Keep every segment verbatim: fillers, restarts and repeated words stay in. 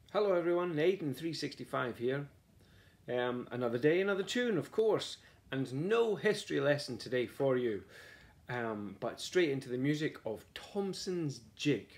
Hello everyone, Aidan three sixty-five here. Um, another day, another tune, of course, and no history lesson today for you, um, but straight into the music of Thompson's Jig.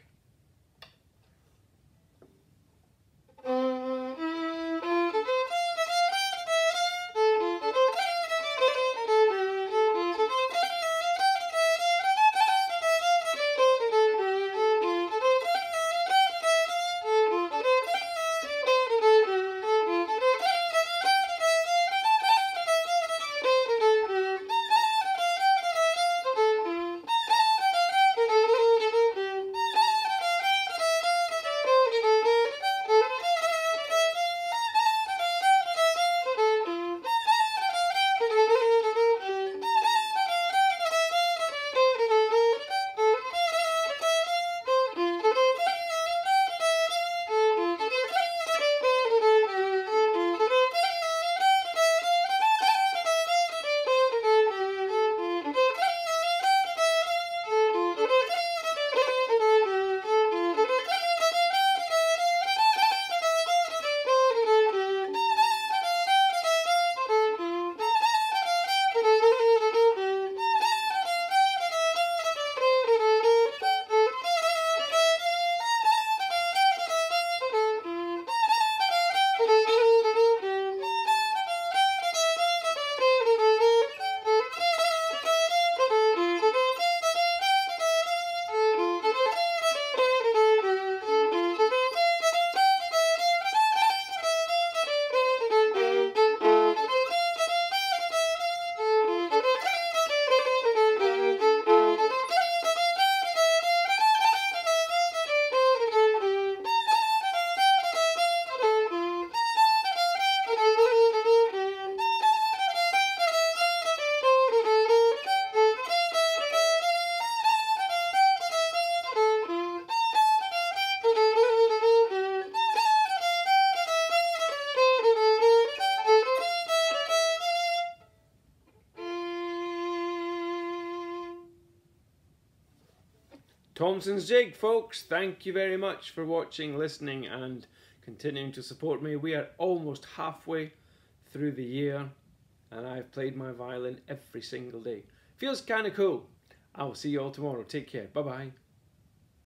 Thompson's Jig, folks. Thank you very much for watching, listening and continuing to support me. We are almost halfway through the year and I've played my violin every single day. Feels kind of cool. I will see you all tomorrow. Take care. Bye bye.